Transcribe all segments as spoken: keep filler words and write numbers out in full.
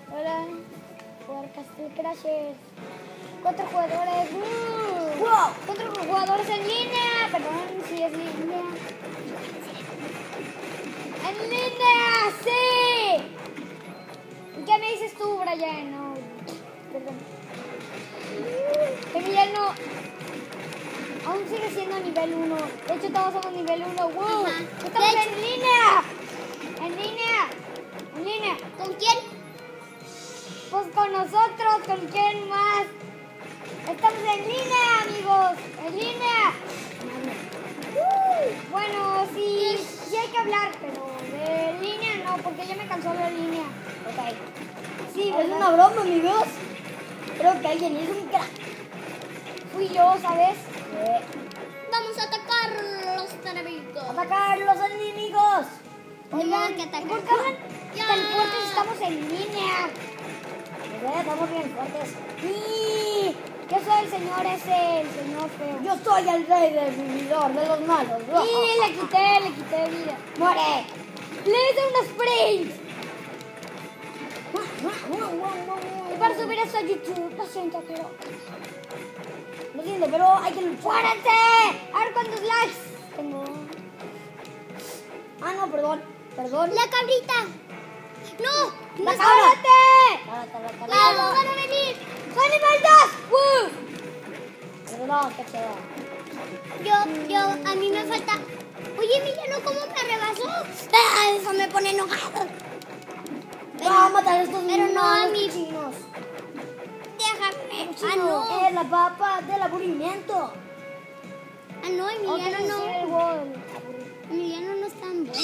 Hola. Jugar Castle Crashers. Cuatro jugadores. ¡Uh! ¡Wow! Cuatro jugadores en línea. Perdón si es línea. ¡En línea! ¡Sí! ¿Qué me dices tú, Brian? No. Perdón. Emiliano aún sigue siendo nivel uno. De hecho, todos somos nivel uno. ¡Wow! Ajá. ¡Estamos De en línea! ¡En línea! ¡En línea! ¿Con quién? Pues con nosotros, ¿con quién más? Estamos en línea, amigos. En línea. Uh, bueno, sí, sí hay que hablar, pero de línea no, porque ya me cansó la línea. Ok. Sí, Es ¿verdad? una broma, amigos. Creo que alguien hizo un crack. Fui yo, ¿sabes? Eh, Vamos a atacar los enemigos. ¡Atacar los enemigos! Oigan, que atacar. ¿por qué hablan Ya. tan fuertes? Estamos en línea. Pues, eh, estamos bien fuertes. Y yo soy el señor ese, el señor feo. Yo soy el rey del vividor de los malos. Y le quité, le quité vida. ¡Muere! Le hice un sprint. Y para subir esto a YouTube, lo siento, pero... Lo siento, pero hay que luchar. ¡Fuérate! A ver cuántos likes tengo. Ah, no, perdón. Perdón. La cabrita. No, La no cabra. ¡Fuérate! Cabra, cabra, cabra. Vamos, van a venir. ¡Son nivel dos! ¡Uh! Perdón, qué chido. Yo, yo, a mí me falta. Oye, Emiliano, ¿cómo me rebasó? Ah, eso me pone enojado. Vamos a matar a estos pero no a mí. chinos. Déjame. Ah, Chino, no. es la papa del aburrimiento. Ah, no, Emiliano Ok, sí, el no. gol. Emiliano no es tan bueno.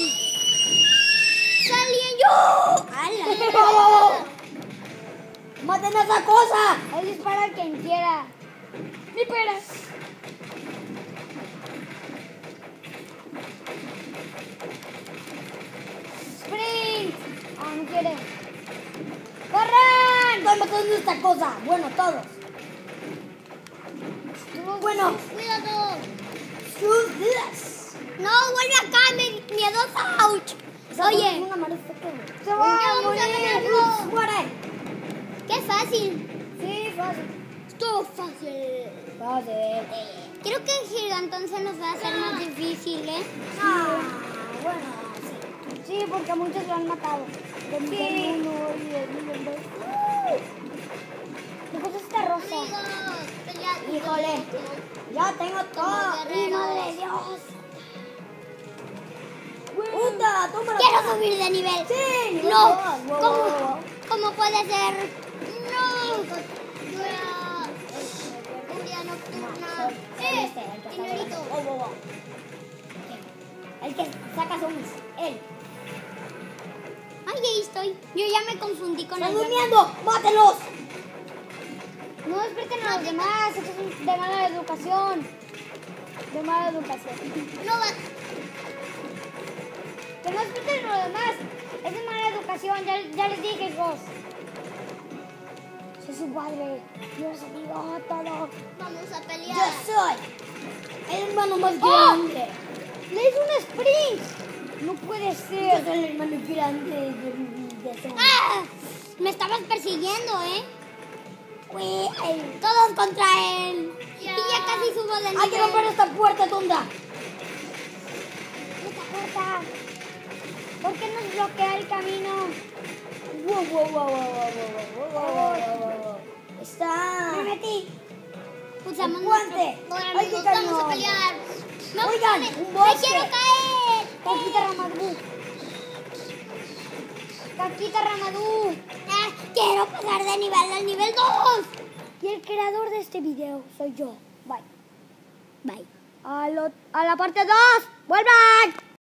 ¡Salí yo! ¡Hala! ¡Oh! ¡Maten a esa cosa! Ahí dispara quien quiera. ¡Mi pera! ¡Sprint! Ah, no quiere. ¡Corran! Estoy matando a esta cosa. Bueno, todos. Bueno, ¡Cuidado! sus vidas. No, vuelve acá, me miedosa. ¡Ouch! Oye, Una motherfucker. ¡Se va a vamos a morir! ganarlo. ¡Muere! ¡Qué fácil! Sí, fácil. Estuvo fácil. Fácil. Creo que el gigantón se nos va a hacer más difícil, ¿eh? Ah, bueno, sí. Sí, porque a muchos lo han matado. De nivel uno y de nivel dos. ¿Qué cosa está rosa? Amigos, pelead. Híjole. Ya tengo todo. Como guerreros. ¡Madre de Dios! ¡Puta! ¡Tómala! Quiero subir de nivel. ¡Sí! nivel No. dos. Wow, wow, ¿Cómo, wow. ¿Cómo puede ser? No. Fuera. Furia nocturna. ¡Eh! Señorito. Wow, wow, wow. El que saca zombies. Él. Ay, ahí estoy. Yo ya me confundí con ¡Están el... durmiendo! ¡Mátenlos! No despierten a los demás. Eso es de mala educación. De mala educación. No va. Que no despierten a los demás. Es de mala educación. Ya, ya les dije, hijos. Soy su padre. Yo les digo todo. Vamos a Yo pelear. soy el hermano más ¡Oh! grande. Le hice un sprint. No puede Yo ser. soy el hermano grande de, de ese mundo. ¡Ah! Me estabas persiguiendo, ¿eh? Güey, Todos contra él. Y ya casi subo de nivel. hay que romper esta puerta, tonta. Esta puerta. ¿Por qué nos bloquea el camino? Wow, wow, wow, wow, wow, wow, wow, wow, wow, wow. Está. Me metí. Usamos El guante. nuestro poder, Ay, qué amigos. Vamos a cañón. pelear. No, Oigan, me, un me bosque. quiero caer. Caquita Ramadú. Caquita Ramadú. Ah, quiero pasar de nivel al nivel dos. Y el creador de este video soy yo. Bye. Bye. A, lo, a la parte dos. ¡Vuelvan!